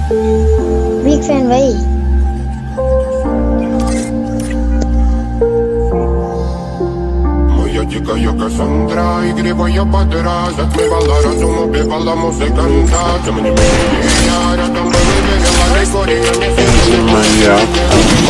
Big fan भाई। Moja chica yo Cassandra y gribo yo pa' atrás. Отмывала разум, убивала музыканта. Тем не менее, я рядом был и верила, рекордия не сидела.